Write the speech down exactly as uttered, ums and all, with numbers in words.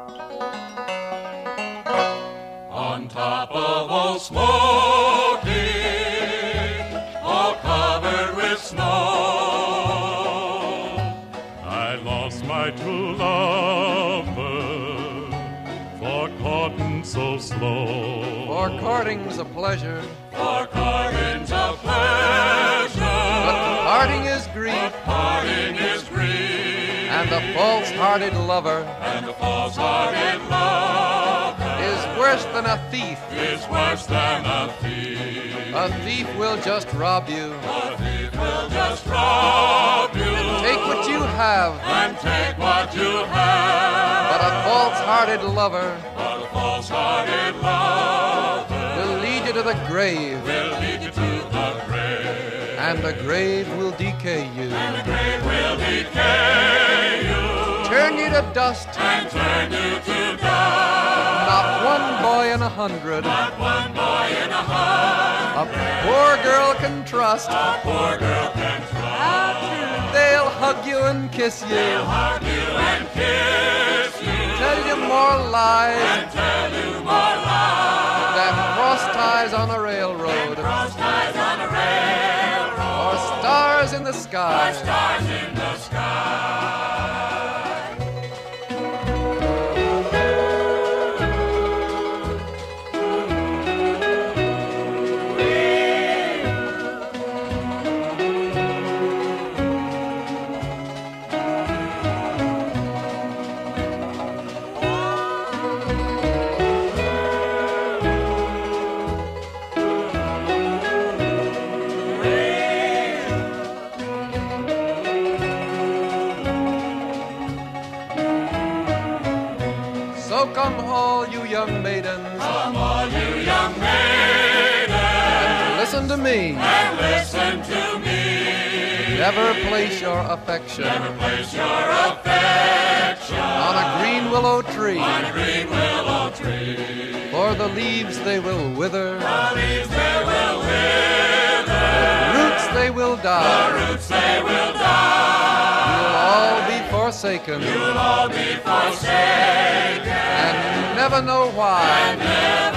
On top of Old Smoky, all covered with snow, I lost my true lover for courting so slow. For courting's a pleasure, For courting's a pleasure, but parting is grief, but parting is grief, and the false-hearted lover and the false-hearted lover is worse than a thief. is worse than a thief. A thief will just rob you, A thief will just rob you, take what you have, and take what you have. but a false-hearted lover But a false-hearted lover will lead you to the grave, will lead you to the grave, and the grave will decay you, and the grave will decay you, turn you to dust. and turn you to dust. Not one boy in a hundred Not one boy in a hundred a poor girl can trust. a poor girl can trust. They'll hug you and kiss you, They'll hug you and kiss you, tell you more lies and tell you more lies than cross ties on a railroad, cross ties on a railroad, or stars in the or sky. stars in the sky. So come all you young maidens, Come all you young maidens, listen to me. and listen to me. Never place your affection Never place your affection on a green willow tree, on a green willow tree. for the leaves they will wither, The leaves they will wither, roots they will the die. roots they will die. You'll all be forsaken You'll all be forsaken, and never know why. and never